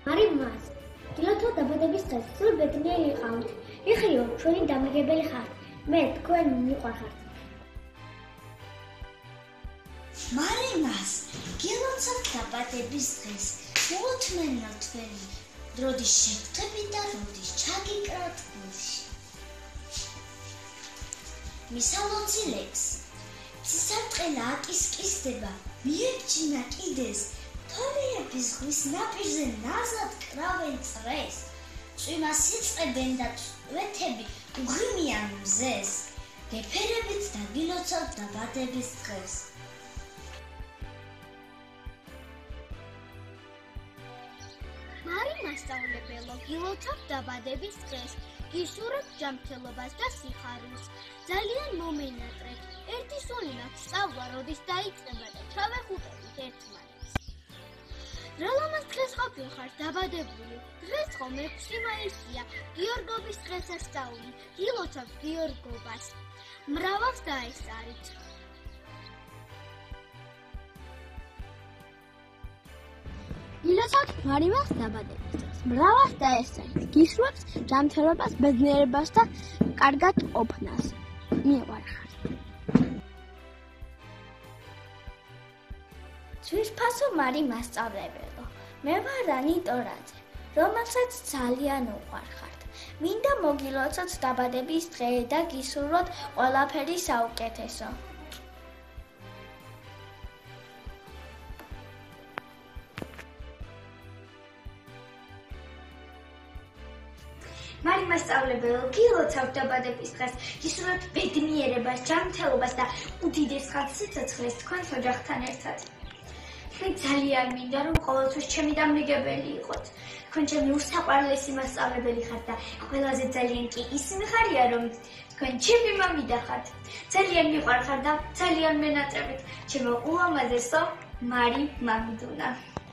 მარი მას გილოთა დაბადების დღეს სულ ბედნიერი იყავით. იხიო, ჩვენი დამაგებელი ხართ. მე თქვენ მიყვარხართ. მარი მას გილოთა დაბადების დღეს მოუთმენო თქვენი როდის შეგხვდებით და როდის ჩაგიკრათ გულში. მისალოცი ლექს ცისარტყელა აკისკისდება მიებჩინა კიდეს თოლიების ზღვის ნაპირზე ნაზად კრავენ წრეს წვიმას იწყებენ და წვეთები უღიმიან მზეს გეფერებით დაგილოცავთ დაბადების დღეს. მარი მასწავლებელო გილოცავთ დაბადების დღეს გისურვებთ ჯანმრთელობას და სიხარულს. ძალიან მომენატრეთ. ერთი სული მაქვს სწავლა როდის დაიწყება და ჩავეხუტებით ერთმანეთს. როლამას დღეს ყოფილხართ დაბადებული. დღეს ხომ 6 მაისია, გიორგობის დღესასწაული. გილოცავთ გიორგობას. მრავალს დაესწარით. გილოცავთ მარიმას დაბადების დღეს. მრავალს დაესწარით. გისურვებთ ჯანმრთელობას, ბედნიერებას და კარგად ყოფნას. მიყვარხართ. ძვირფასო მარი მასწავლებელო, მე ვარ ანიტო რაძე, რომელსაც ძალიან უყვარხართ. მინდა მოგილოცოთ დაბადების დღე და გისურვოთ ყველაფერი საუკეთესო. მარი მასწავლებელო, გილოცავთ დაბადების დღეს, გისურვებთ ბედნიერებას, ჯანმრთელობას და უდიდეს ხანს სიცოცხლეს თქვენს ოჯახთან ერთად. თქვენ ძალიან მინდა, რომ ყოველთვის ჩემი დამრიგებელი იყოთ. თქვენ ჩემი უსაყვარლესი მასწავლებელი ხართ და ყველაზე ძალიან კი ის მიხარია, რომ თქვენ ჩემი მამიდა ხართ. ძალიან მიყვარხარ და ძალიან მენატრებით. ჩემო ულამაზესო მარი მამიდუნა.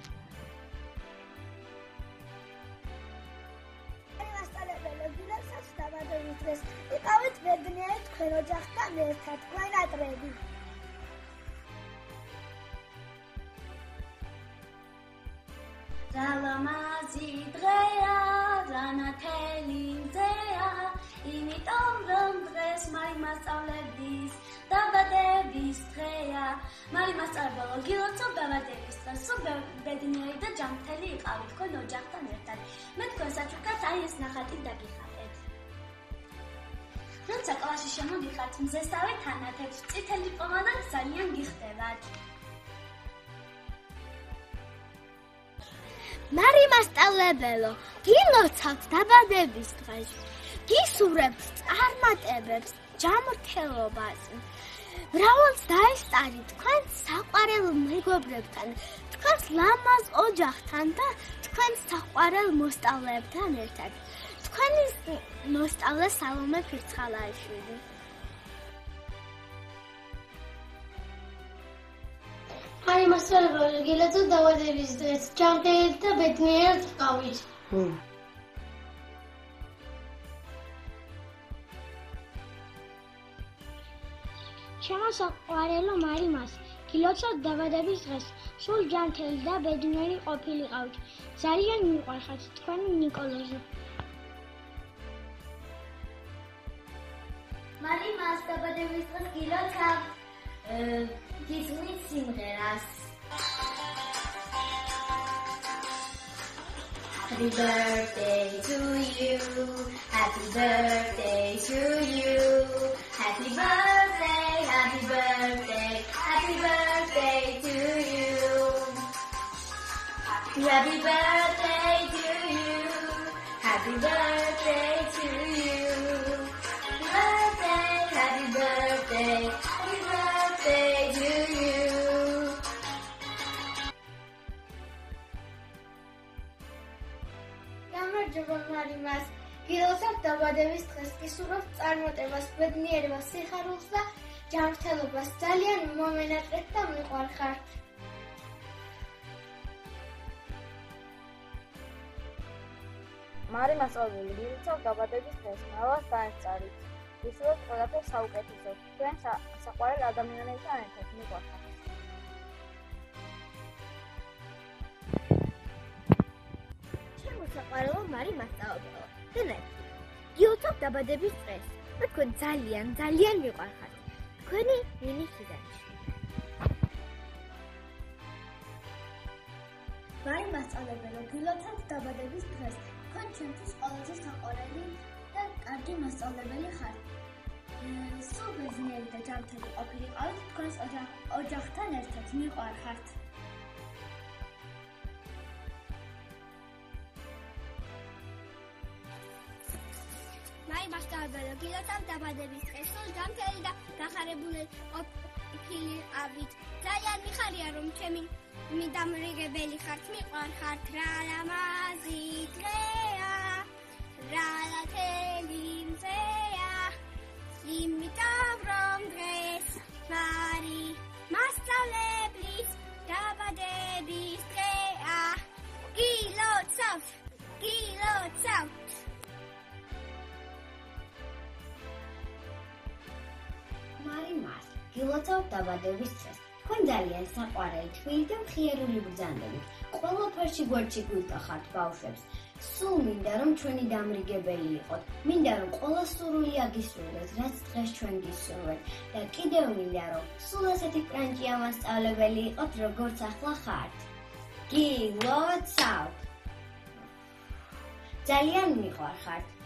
დღეს იყავით ბედნიერი თქვენ ოჯახთან ერთად, მენატრები. ძალამაზი დღეა, რანათელი მზეა, იმიტომ რომ დღეს მარი მასწავლების დაბადების დღეა. მარი მასწავლებელო, გილოცავთ დაბადების დღეს, სულ ბედნიერი და ჯანმრთელი იყავით თქვენ ოჯახთან ერთად. მე თქვენ საჩუქრად აი ეს ნახატი დაგიხატეთ. როცა კლასში შემოდიხართ, მზესავე თანათებს, წითელი პოვადა ძალიან გიხდებათ. მარი მასწავლებელო, გილოცავთ დაბადების დღეს. გისურვებთ წარმატებებს, ჯანმრთელობას. მრავალს დაესწარით თქვენ საყვარელ მეგობრებთან, თქვენს ლამაზ ოჯახთან და თქვენს საყვარელ მოსწავლეებთან ერთად. თქვენი მოსწავლე სალომე ფირცხალაიშვილი. მარი მასწავლებელო, გილოცავთ დაბადების დღეს, ჯანმრთელად და ბედნიერად იყავით. ჩემო საყვარელო მარიმას, გილოცავთ დაბადების დღეს, სულ ჯანმრთელი და ბედნიერი ყოფილიყავით. ძალიან მიყვარხართ თქვენი ნიკოლოზი. მარი მას დაბადების დღეს გილოცავთ გისმით სიმღერას. Happy birthday to you, happy birthday to you, happy birthday, happy birthday, happy birthday to you. Happy birthday to you, happy birthday to you. Happy birthday, happy birthday to you. გამარჯობა მარიმას, გილოცავთ დაბადების დღეს, გისურვებთ წარმატებას, ბედნიერებას, სიხარულს და ჯანმრთელობას. ძალიან მომენატრეთ და მიყვარხართ. მარი მასწავლებელი, გილოცავთ დაბადების დღეს, მრავალს დაესწარით. გისურვებთ ყველაფერს საუკეთესო, თქვენ საყვარელ ადამიანებთან ერთად. მიყვარხართ. საყვარელო მარი მასწავლებელო. და ნაკლი. გილოცავ დაბადების დღეს. მე თქვენ ძალიან მიყვარხართ. თქვენი მინი ხიდანში. მარი მასწავლებელო, გილოცავ დაბადების დღეს. თქვენ ჩვენთვის ყველაზე საყვარელი და კარგი მასწავლებელი ხართ. სულ ბედნიერი და ჯანმრთელი ყოფილიყავით თქვენს ოჯახთან ერთად მიყვარხართ. მარი მასწავლებელო, გილოცავ დაბადების დღეს. სულ ჯანმრთელი და გახარებული ყოფილიყავით. ძალიან მიხარია რომ ჩემი მიდამრიგებელი ხართ, მიყვარხართ. რა ლამაზი დღეა, რა ლათელი მზეა, იმიტომ რომ დღეს მარი მასწავლებლის დაბადების დღეა. გილოცავთ. მარი მას გილოცავ დაბადების დღეს. თქვენ ძალიან საყვარელი, თბილი და მხიარული ბრძანდებით. ყველაფერში გვერდში გვიტახართ ბავშვებს. სულ მინდა რომ ჩვენი დამრიგებელი იყოთ. მინდა რომ ყველა სურვილი აგისურვოთ, რაც დღეს ჩვენ გისურვებთ. და კიდევ მინდა რომ სულ ასეთი კრანჭია მასწავლებელი იყოთ, როგორც ახლა ხართ. გილოცავ. ძალიან მიყვარხართ.